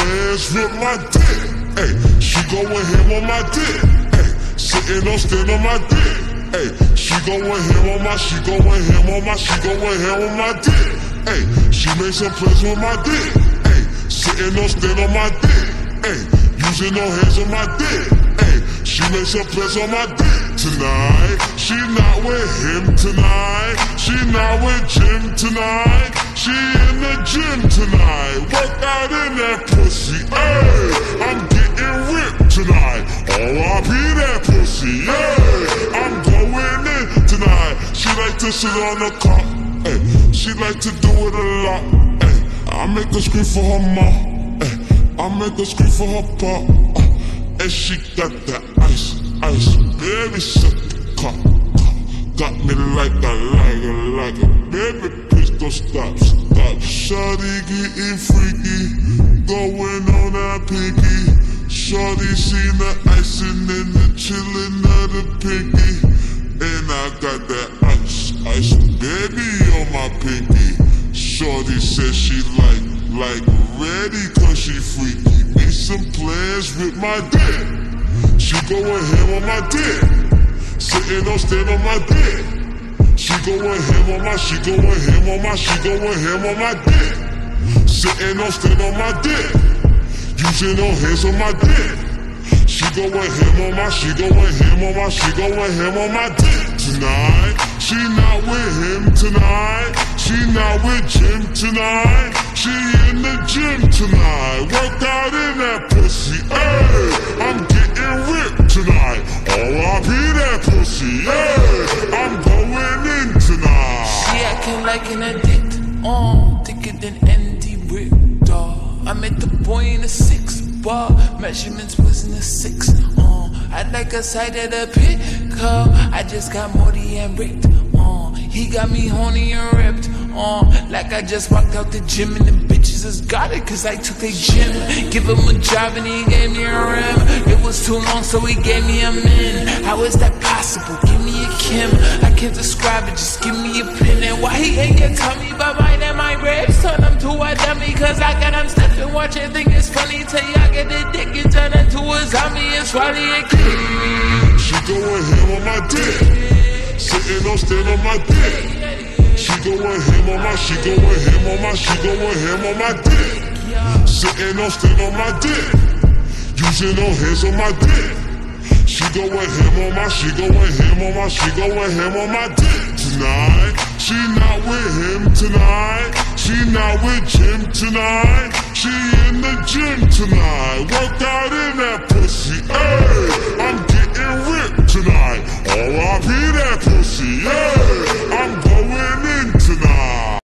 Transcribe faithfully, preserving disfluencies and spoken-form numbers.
plans with my dick. Ay, she going ham on my dick. Ay, sitting on stand on my dick. Ay, she going ham on my, she going ham on my, she going ham on my dick. Ay, she made some plans with my dick. Ay, sitting on stand on my dick. Ay, using no hands on my dick. Ay, she made some plans on my dick. Tonight, she not with him tonight. She not with Jim tonight. She in the gym tonight. Work out in that pussy. Ay, I'm getting ripped tonight. R I P that pussy. Ay, I'm going in tonight. She like to sit on the cot. Ay, she like to do it a lot. Ay, I make her scream for her mom. Ay, I make her scream for her pop. Uh, and she got that ice, ice, baby, shut the car. Got me like a, like a, like a, baby, please don't stop, stop. Shawty getting freaky, going on that pickie. Shawty seen the icing and the chillin of the pickie. And I got that ice, ice, baby, on my pinky. Shawty says she like, like ready cause she freaky. Made some plans with my dick. She going ham on my dick. Sitting on stand on my dick. She going ham on my, she going ham on my, she going ham on my dick. Sitting on stand on my dick. Using no hands on my dick. She going ham on my, she going ham on my, she going ham on my dick. Tonight, she not with him tonight. She not with Jim tonight. She in the gym tonight. Work out in that pussy. Ay, I'm getting ripped tonight. R I P that pussy. Ay, I'm going in tonight. She acting like an addict. Uh, thicker than Andy Rick, dawg. I met the boy in a six bar. Measurements was in a six. Uh, I like a side of the pickup. I just got Morty and ripped. Uh, he got me horny and ripped. Uh, like I just walked out the gym and the bitches just got it cause I took their gym. Give him a job and he gave me a rim. It was too long so he gave me a min. How is that possible? Give me a Kim. I can't describe it, just give me a pin. And why he ain't get tell me about mine and my ribs? Turn him to a dummy cause I got him stiff and watch it. Think it's funny till y'all get the dick and turn into a zombie and Shawty and kick. She going ham on my dick. Sitting on stand on my dick. She going ham on my, she going ham on my, she going ham on my dick. Sitting on stand on my dick. Using no hands on my dick. She going ham on my, she going ham on my, she going ham on my dick. Tonight, she not with him tonight. She not with Jim tonight. She in the gym tonight. Work out in that